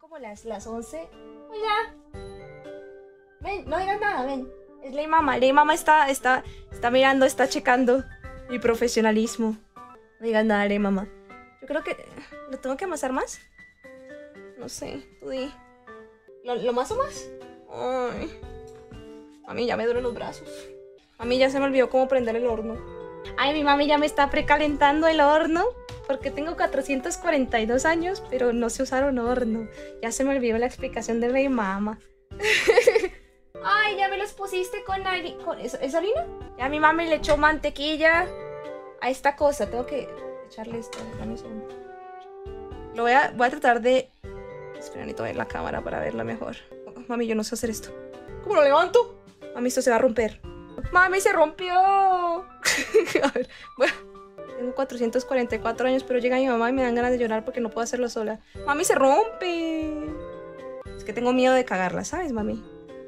como las 11. Hola. Ven, no digas nada, ven. Es Ley Mama. Ley Mama está mirando, está checando mi profesionalismo. No digas nada, Ley Mama. Yo creo que... ¿Lo tengo que amasar más? No sé, tú di. ¿Lo amaso más? Ay. Mami, ya me duelen los brazos. Mami, ya se me olvidó cómo prender el horno. Ay, mi mami ya me está precalentando el horno. Porque tengo 442 años, pero no sé usar un horno. Ya se me olvidó la explicación de Ley Mama. Ay, ya me los pusiste con harina. ¿Es harina? Ya mi mami le echó mantequilla a esta cosa. Tengo que echarle esto. Dame un segundo. Voy a tratar de... Espera, necesito ver la cámara para verla mejor. Oh, mami, yo no sé hacer esto. ¿Cómo lo levanto? Mami, esto se va a romper. ¡Mami, se rompió! A ver, bueno. Tengo 444 años, pero llega mi mamá y me dan ganas de llorar porque no puedo hacerlo sola. ¡Mami, se rompe! Es que tengo miedo de cagarla, ¿sabes, mami?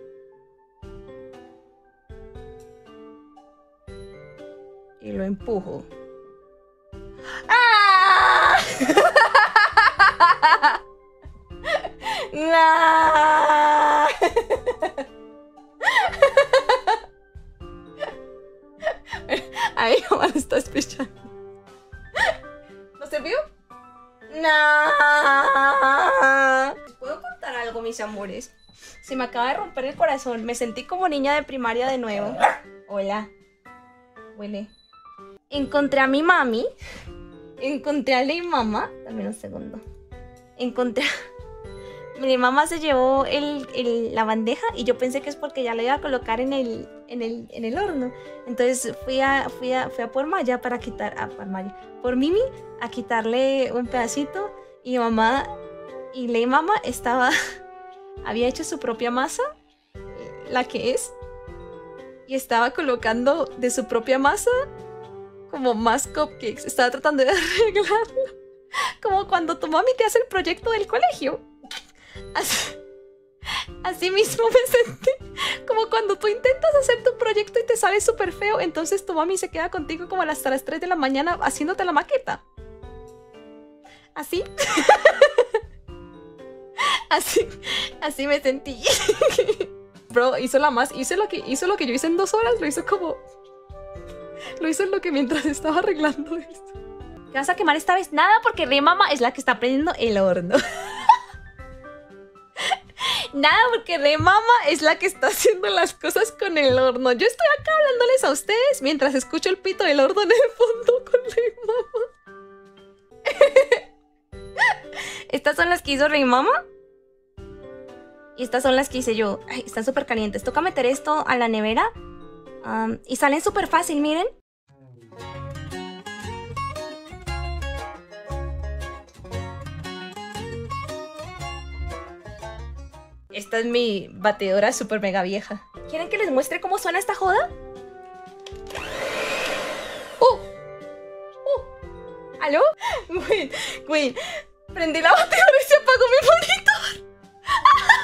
Y lo empujo. ¡Ah! ¡No! Ahí mamá lo está escuchando. ¿No se vio? ¡No! ¿Puedo contar algo, mis amores? Se me acaba de romper el corazón. Me sentí como niña de primaria de nuevo. Hola. Huele. Encontré a mi mami. Encontré a Ley Mama. Dame un segundo. Encontré a... Mi mamá se llevó la bandeja y yo pensé que es porque ya la iba a colocar en el horno. Entonces fui a por Maya para quitar... por Mimi a quitarle un pedacito. Y mamá... Y Ley Mama estaba... había hecho su propia masa. La que es. Y estaba colocando de su propia masa como más cupcakes. Estaba tratando de arreglarlo. Como cuando tu mami te hace el proyecto del colegio. Así mismo me sentí. Como cuando tú intentas hacer tu proyecto y te sale súper feo. Entonces tu mami se queda contigo como hasta las 3 de la mañana haciéndote la maqueta. ¿Así? Así me sentí. Bro, hizo lo que yo hice en 2 horas. Lo hizo en lo que mientras estaba arreglando esto. ¿Qué vas a quemar esta vez? Nada, porque Ley Mama es la que está prendiendo el horno. Nada, porque Ley Mama es la que está haciendo las cosas con el horno. Yo estoy acá hablándoles a ustedes mientras escucho el pito del horno en el fondo con Ley Mama. Estas son las que hizo Ley Mama. Y estas son las que hice yo. Ay, están súper calientes. Toca meter esto a la nevera. Y salen súper fácil, miren. Esta es mi batidora súper mega vieja. ¿Quieren que les muestre cómo suena esta joda? ¿Aló? Güey, prendí la batidora y se apagó mi monitor.